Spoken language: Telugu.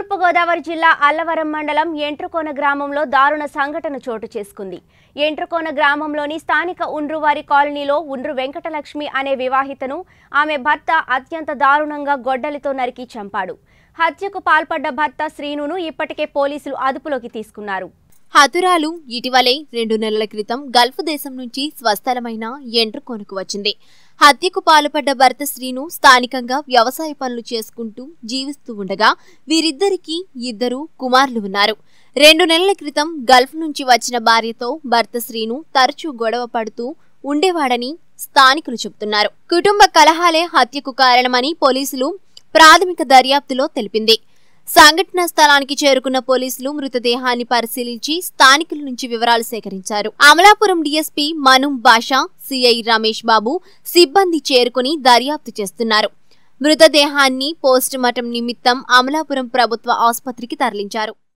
తూర్పుగోదావరి జిల్లా అల్లవరం మండలం ఎంట్రుకోన గ్రామంలో దారుణ సంఘటన చోటు చేసుకుంది. ఎంట్రుకోన గ్రామంలోని స్థానిక ఉండ్రువారి కాలనీలో ఉండ్రు వెంకటలక్ష్మి అనే వివాహితను ఆమె భర్త అత్యంత దారుణంగా గొడ్డలితో నరికి చంపాడు. హత్యకు పాల్పడ్డ భర్త శ్రీనును ఇప్పటికే పోలీసులు అదుపులోకి తీసుకున్నారు. హతురాలు ఇటీవలే 2 నెలల క్రితం గల్ఫ్ దేశం నుంచి స్వస్థలమైన ఎంట్రుకోనకు వచ్చింది. హత్యకు పాల్పడ్డ భర్త శ్రీను స్థానికంగా వ్యవసాయ పనులు చేసుకుంటూ జీవిస్తూ ఉండగా వీరిద్దరికీ 2 కుమారులు ఉన్నారు. 2 నెలల క్రితం గల్ఫ్ నుంచి వచ్చిన భార్యతో భర్త శ్రీను తరచూ గొడవ పడుతూ ఉండేవాడని స్థానికులు చెబుతున్నారు. కుటుంబ కలహాలే హత్యకు కారణమని పోలీసులు ప్రాథమిక దర్యాప్తులో తెలిపింది. సంఘటనా స్థలానికి చేరుకున్న పోలీసులు మృతదేహాన్ని పరిశీలించి స్థానికుల నుంచి వివరాలు సేకరించారు. అమలాపురం డీఎస్పీ మనుం బాషా, సిఐ రమేష్ బాబు సిబ్బంది చేరుకుని దర్యాప్తు చేస్తున్నారు. మృతదేహాన్ని పోస్టుమార్టం నిమిత్తం అమలాపురం ప్రభుత్వ ఆసుపత్రికి తరలించారు.